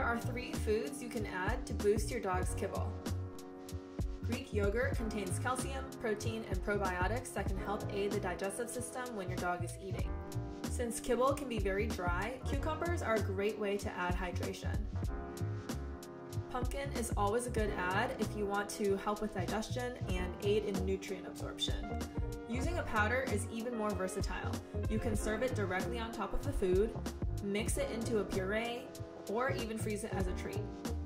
are 3 foods you can add to boost your dog's kibble. Greek yogurt contains calcium, protein, and probiotics that can help aid the digestive system when your dog is eating. Since kibble can be very dry, cucumbers are a great way to add hydration. Pumpkin is always a good add if you want to help with digestion and aid in nutrient absorption. Using a powder is even more versatile. You can serve it directly on top of the food, mix it into a puree, or even freeze it as a treat.